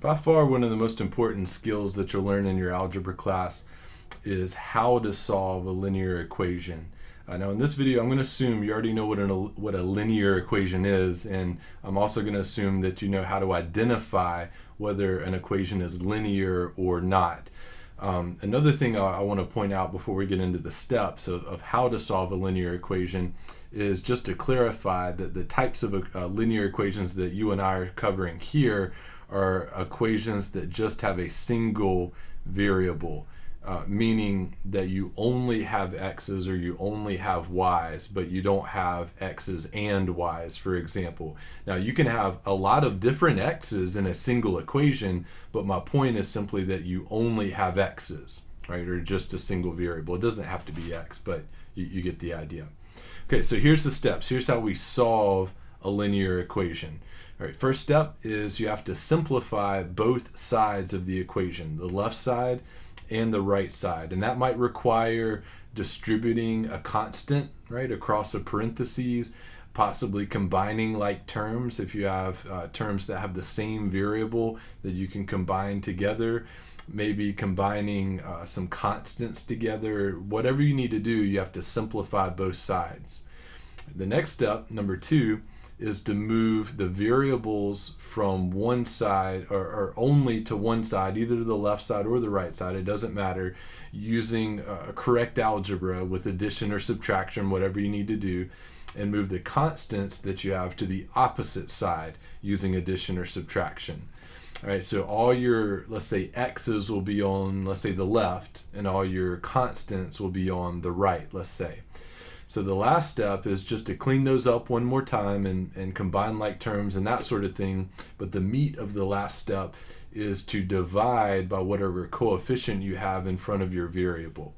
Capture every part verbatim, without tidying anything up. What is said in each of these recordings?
By far, one of the most important skills that you'll learn in your algebra class is how to solve a linear equation. Uh, now in this video, I'm going to assume you already know what, an, what a linear equation is, and I'm also going to assume that you know how to identify whether an equation is linear or not. Um, another thing I, I want to point out before we get into the steps of, of how to solve a linear equation is just to clarify that the types of uh, linear equations that you and I are covering here are equations that just have a single variable, uh, meaning that you only have x's or you only have y's, but you don't have x's and y's, for example. Now you can have a lot of different x's in a single equation, but my point is simply that you only have x's, right, or just a single variable. It doesn't have to be x, but you, you get the idea. Okay, so here's the steps. Here's how we solve a linear equation. All right, first step is you have to simplify both sides of the equation, the left side and the right side. And that might require distributing a constant, right, across a parentheses, possibly combining like terms if you have uh, terms that have the same variable that you can combine together, maybe combining uh, some constants together. Whatever you need to do, you have to simplify both sides. The next step, number two, is to move the variables from one side or, or only to one side, either to the left side or the right side, it doesn't matter, using a correct algebra with addition or subtraction, whatever you need to do, and move the constants that you have to the opposite side using addition or subtraction. All right, so all your, let's say, x's will be on, let's say, the left, and all your constants will be on the right, let's say. So the last step is just to clean those up one more time and, and combine like terms and that sort of thing. But the meat of the last step is to divide by whatever coefficient you have in front of your variable.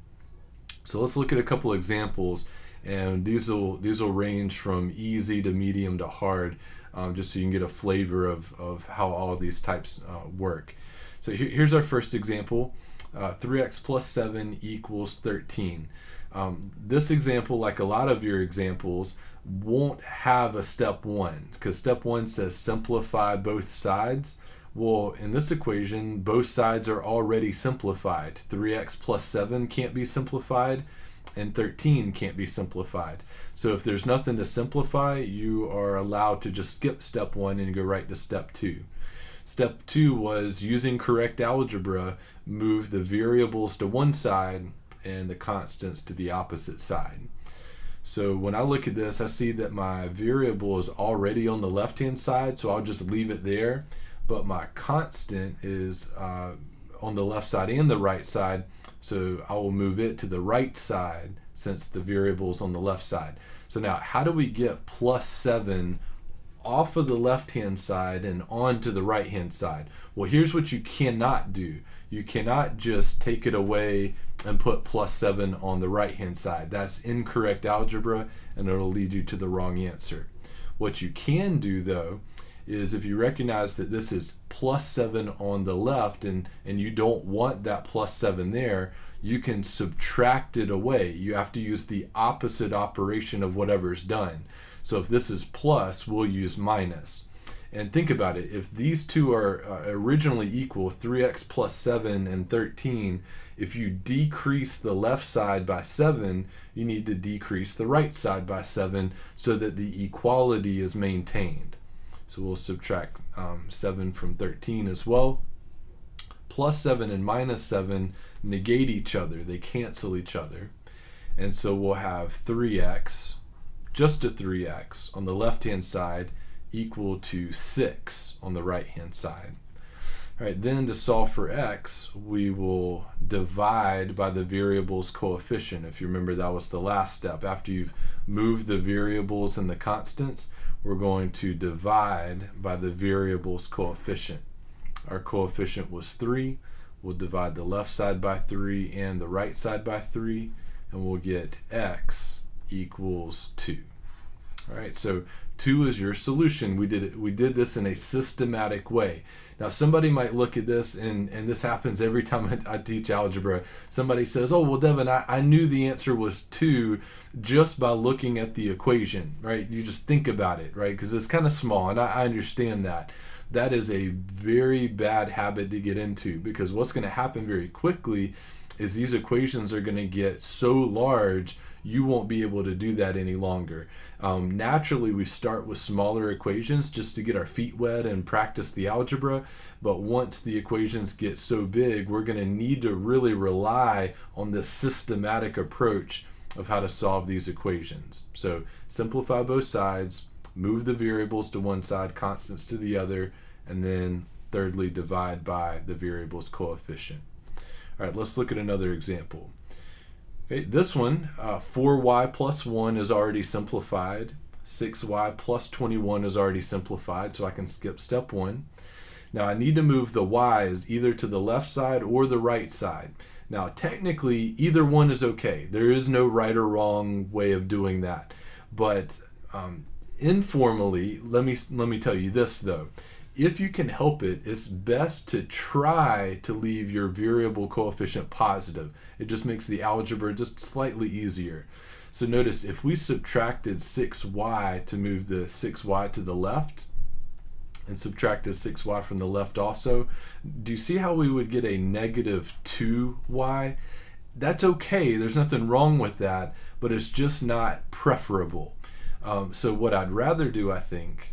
So let's look at a couple examples, and these will these will range from easy to medium to hard, um, just so you can get a flavor of, of how all of these types uh, work. So here, here's our first example. Uh, three x plus seven equals thirteen. Um, this example, like a lot of your examples, won't have a step one, because step one says simplify both sides. Well, in this equation, both sides are already simplified. three x plus seven can't be simplified, and thirteen can't be simplified. So if there's nothing to simplify, you are allowed to just skip step one and go right to step two. Step two was, using correct algebra, move the variables to one side and the constants to the opposite side. So when I look at this, I see that my variable is already on the left hand side, so I'll just leave it there, but my constant is uh, on the left side and the right side, so I will move it to the right side since the variable is on the left side. So now, how do we get plus seven off of the left hand side and onto the right hand side? Well, here's what you cannot do. You cannot just take it away and put plus seven on the right hand side. That's incorrect algebra, and it'll lead you to the wrong answer. What you can do, though, is if you recognize that this is plus seven on the left and, and you don't want that plus seven there, you can subtract it away. You have to use the opposite operation of whatever's done. So if this is plus, we'll use minus. And think about it, if these two are uh, originally equal, three x plus seven and thirteen, if you decrease the left side by seven, you need to decrease the right side by seven so that the equality is maintained. So we'll subtract um, seven from thirteen as well. Plus seven and minus seven negate each other, they cancel each other. And so we'll have three x, just a three x on the left hand side, equal to six on the right hand side. All right, then to solve for x, we will divide by the variable's coefficient. If you remember, that was the last step. After you've moved the variables and the constants, we're going to divide by the variable's coefficient. Our coefficient was three. We'll divide the left side by three and the right side by three, and we'll get x equals two. All right, so two is your solution. We did it. We did this in a systematic way. Now, somebody might look at this, and, and this happens every time I, I teach algebra. Somebody says, oh, well, Devin, I, I knew the answer was two just by looking at the equation, right? You just think about it, right? Because it's kind of small, and I, I understand that. that is a very bad habit to get into, because what's going to happen very quickly is these equations are going to get so large you won't be able to do that any longer. Um, naturally, we start with smaller equations just to get our feet wet and practice the algebra, but once the equations get so big, we're going to need to really rely on this systematic approach of how to solve these equations. So simplify both sides, move the variables to one side, constants to the other, and then thirdly, divide by the variable's coefficient. All right, let's look at another example. Okay, this one, uh, four y plus one is already simplified. six y plus twenty-one is already simplified, so I can skip step one. Now I need to move the y's either to the left side or the right side. Now technically, either one is okay. There is no right or wrong way of doing that. But um, informally, let me, let me tell you this though. If you can help it, it's best to try to leave your variable coefficient positive. It just makes the algebra just slightly easier. So notice if we subtracted six y to move the six y to the left, and subtracted six y from the left also, do you see how we would get a negative two y? That's okay, there's nothing wrong with that, but it's just not preferable. Um, so what I'd rather do, I think,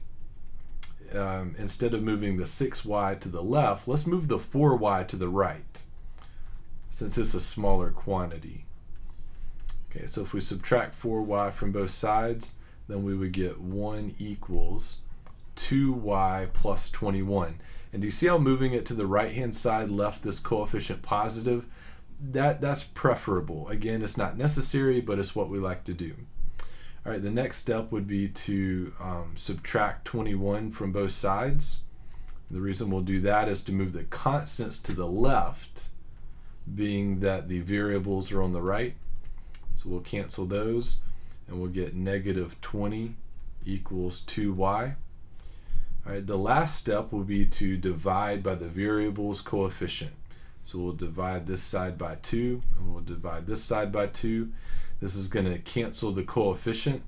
Um, instead of moving the six y to the left, let's move the four y to the right, since it's a smaller quantity. Okay, so if we subtract four y from both sides, then we would get one equals two y plus twenty-one. And do you see how moving it to the right hand side left this coefficient positive? That, that's preferable. Again, it's not necessary, but it's what we like to do. All right, the next step would be to um, subtract twenty-one from both sides. The reason we'll do that is to move the constants to the left, being that the variables are on the right. So we'll cancel those, and we'll get negative twenty equals two y. All right, the last step will be to divide by the variable's coefficient. So we'll divide this side by two, and we'll divide this side by two. This is going to cancel the coefficient,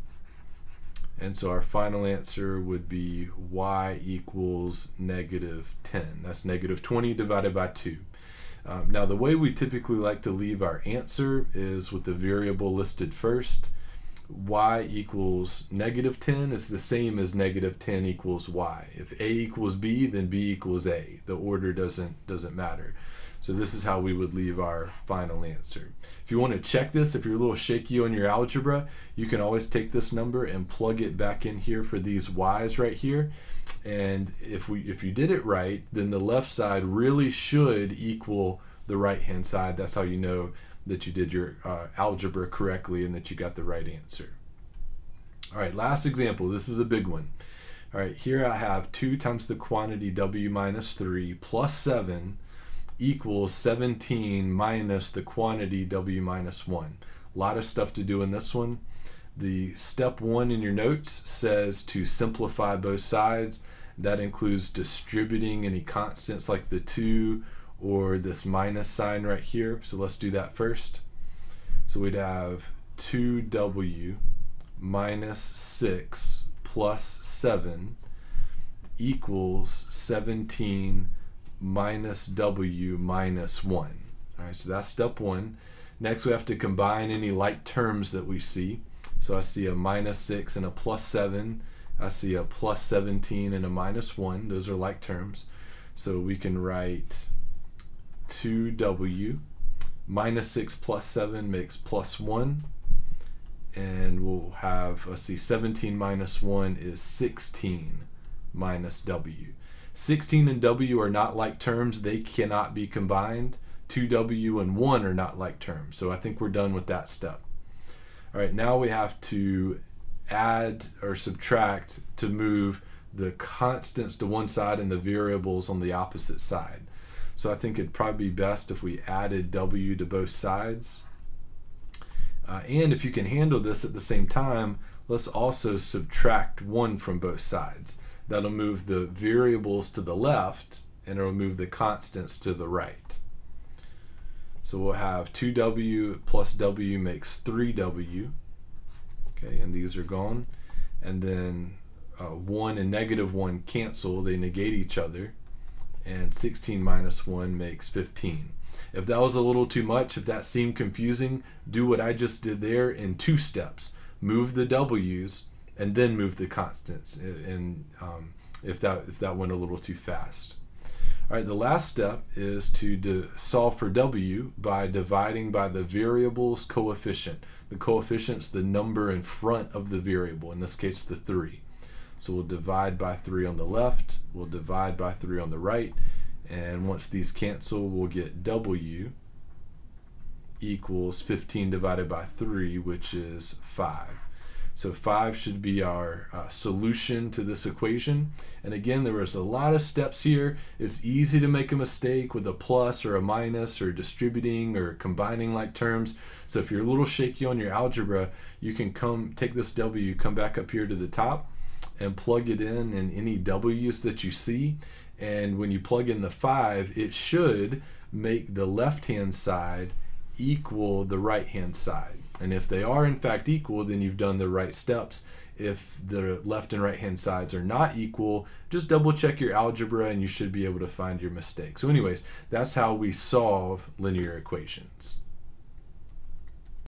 and so our final answer would be y equals negative ten. That's negative twenty divided by two. Um, now the way we typically like to leave our answer is with the variable listed first. Y equals negative ten is the same as negative ten equals y. If a equals b, then b equals a. The order doesn't doesn't matter. So this is how we would leave our final answer. If you want to check this, if you're a little shaky on your algebra, you can always take this number and plug it back in here for these y's right here. And if we if you did it right, then the left side really should equal the right hand side. That's how you know that you did your uh, algebra correctly and that you got the right answer. All right, last example. This is a big one. All right, here I have two times the quantity w minus three plus seven equals seventeen minus the quantity w minus one. A lot of stuff to do in this one. The step one in your notes says to simplify both sides. That includes distributing any constants like the two or this minus sign right here. So let's do that first. So we'd have two w minus six plus seven equals seventeen minus w minus one. All right, so that's step one. Next, we have to combine any like terms that we see. So I see a minus six and a plus seven. I see a plus seventeen and a minus one. Those are like terms. So we can write two w minus six plus seven makes plus one. And we'll have, let's see, seventeen minus one is sixteen minus w. sixteen and w are not like terms. They cannot be combined. two w and one are not like terms. So I think we're done with that step. All right, now we have to add or subtract to move the constants to one side and the variables on the opposite side. So I think it'd probably be best if we added w to both sides. Uh, and if you can handle this at the same time, let's also subtract one from both sides. That'll move the variables to the left and it'll move the constants to the right. So we'll have two w plus w makes three w. Okay, and these are gone. And then uh, one and negative one cancel, they negate each other, and sixteen minus one makes fifteen. If that was a little too much, if that seemed confusing, do what I just did there in two steps. Move the w's and then move the constants, and um, if that if that went a little too fast. All right, the last step is to de- solve for w by dividing by the variable's coefficient. The coefficient's the number in front of the variable, in this case the three. So we'll divide by three on the left, we'll divide by three on the right, and once these cancel, we'll get w equals fifteen divided by three, which is five. So five should be our uh, solution to this equation. And again, there was a lot of steps here. It's easy to make a mistake with a plus or a minus or distributing or combining like terms. So if you're a little shaky on your algebra, you can come take this w, come back up here to the top and plug it in in any w's that you see. And when you plug in the five, it should make the left-hand side equal the right-hand side. And if they are in fact equal, then you've done the right steps. If the left and right hand sides are not equal, just double check your algebra and you should be able to find your mistake. So anyways, that's how we solve linear equations.